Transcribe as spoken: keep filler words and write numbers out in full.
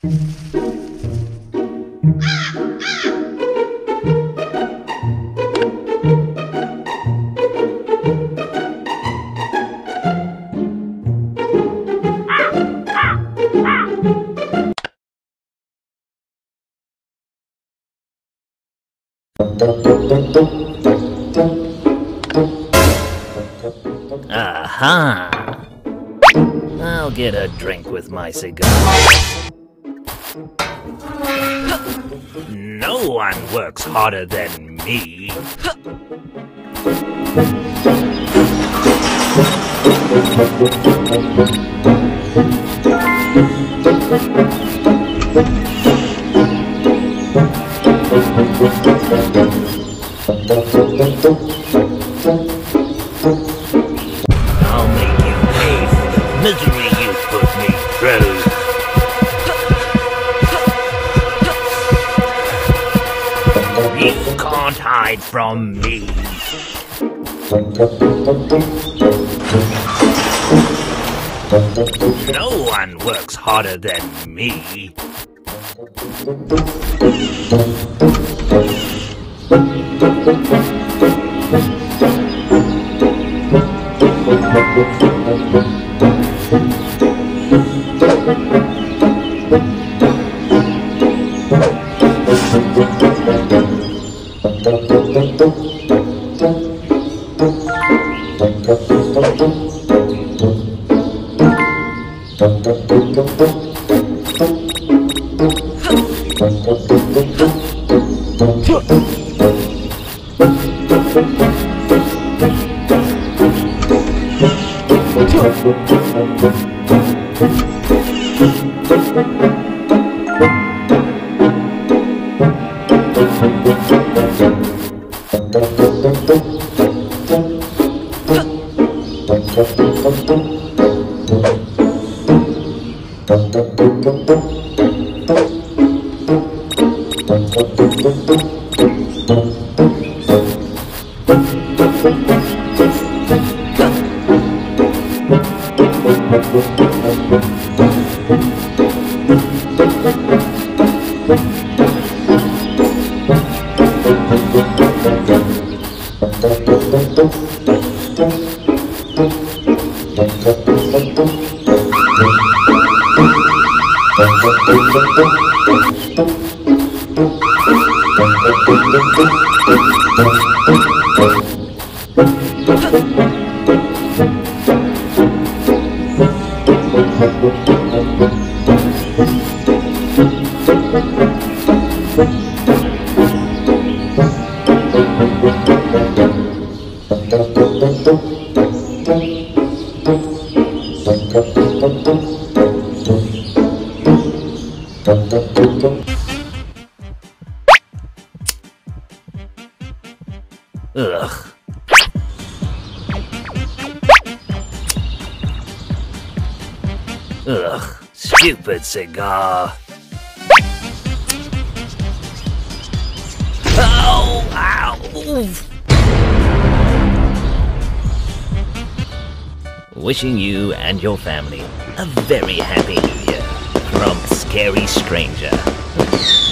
Aha! I'll get a drink with my cigar. No one works harder than me. I'll make you pay for the misery you put me through. You can't hide from me. No one works harder than me. Ugh. Ugh, stupid cigar. Oh, ow. Wishing you and your family a very happy new year from Scary Stranger.